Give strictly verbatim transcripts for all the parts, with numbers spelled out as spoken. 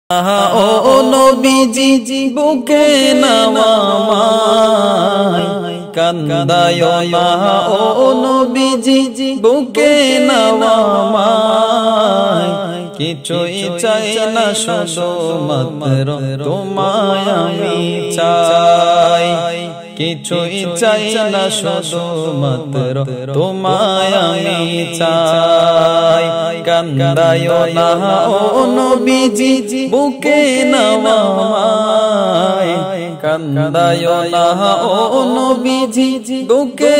ও নবীজি বুকে নামায় কান্দায় না ও নবীজি বুকে নামায় কিছুই চাই না শুধু মাত্র তোমায় আমি চাই কিছুই চাই না শুধু মাত্র তোমায় আমি চাই কান্দায় না ও নবীজি বুকে নামায় কান্দায় না ও নবীজি বুকে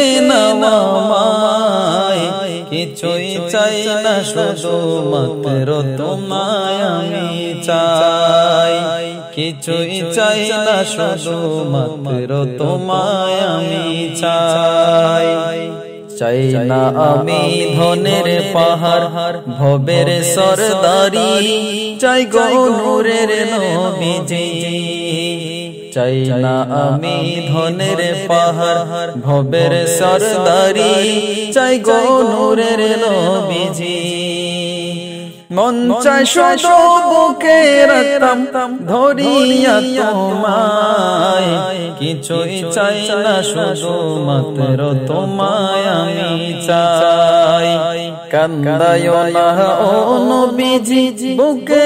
নামায় কিছুই চাই না শুধু মাত্র তোমায় আমি চাই কিছুই চাই না শুধু মাত্র তোমায় আমি চাই চাই না আমি ধনের পাহাড় ভবের সরদারি চাই গো নূরের নবীজি চাই না আমি ধনের পাহাড় ভবের সরদারি চাই গো নূরের নবীজি মন চাই শুধু বুকে রাখতাম ধরিয়া তোমায় কিছুই চাই না শুধু মাত্র তোমায় আমি চাই কান্দায় না ও নবীজি বুকে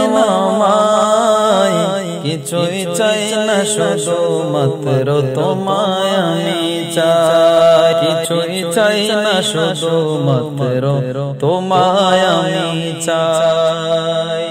নামায় কিছুই চাই না শুধু মাত্র তোমায় আমি চাই কিছুই চাই না শুধু মাত্র তোমায় আমি চাই।